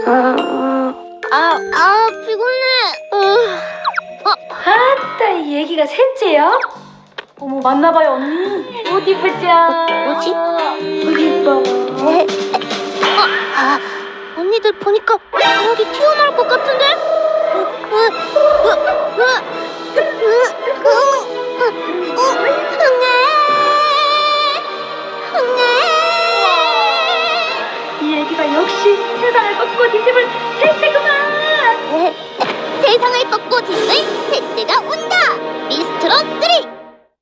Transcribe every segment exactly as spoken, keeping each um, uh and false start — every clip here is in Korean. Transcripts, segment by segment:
아, 아 피곤해. 아따, 이 얘기가 셋째야? 어머, 맞나봐요, 언니. 어디 보자. 뭐지? 여기 봐. 아, 언니들 보니까 강아지 튀어나올 것 같은데? 이 얘기가 역시 세상을 꺾고 뒤집을 셋째구만. 세상을 꺾고 뒤집을 셋째가 온다. 미스트롯 쓰리.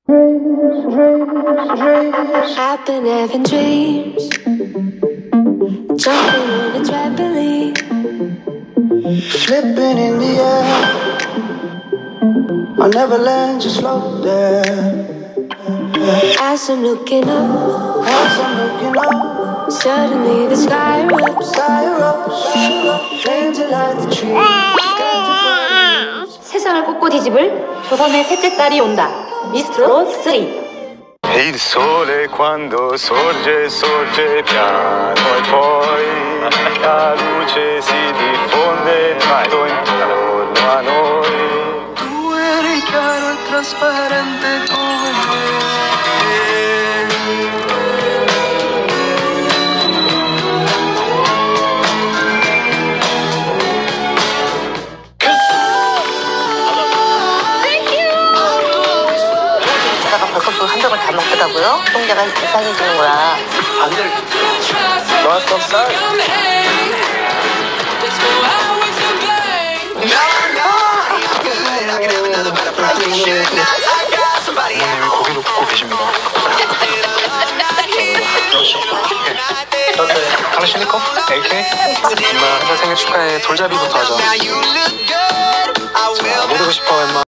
I've been having dreams, jumping on a trampoline, flipping in the air. I'll never land, just float there. as I'm looking up, As I'm looking up, suddenly the sky erupts, sky erupts, flames that light the trees. 세상을 꺾고 뒤집을 조선의 셋째 딸이 온다. 미스트롯 쓰리. Il sole quando sorge, sorge piano e poi la luce si diffonde tutto intorno a noi. Tu eri chiaro e trasparente come me. 벌컥 한 병을 다 먹더라고요. 똥개가 이상해지는 거야. 안 돼. 너한테 없어? 어머님이 고기도 굽고 계십니다. 당신이거? 에이케이? 엄마 회사 생일 축하해. 돌잡이부터 하자. 자, 모르고 싶어, 엄마.